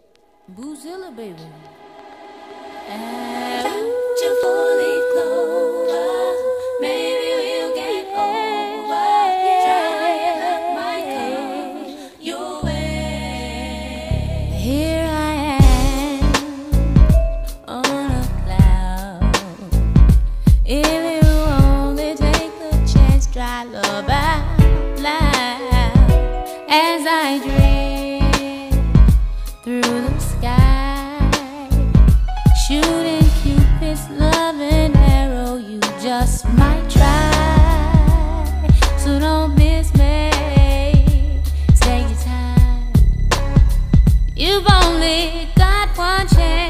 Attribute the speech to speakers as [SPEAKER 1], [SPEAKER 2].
[SPEAKER 1] Boozilla, baby.
[SPEAKER 2] Touch a four-leaf clover, maybe we'll get over. Giant might come your way.
[SPEAKER 1] Here I am on a cloud. If you only take a chance, try love out loud as I drift through the sky, shooting Cupid's loving arrow. You just might try, so don't miss me. Take your time. You've only got one chance.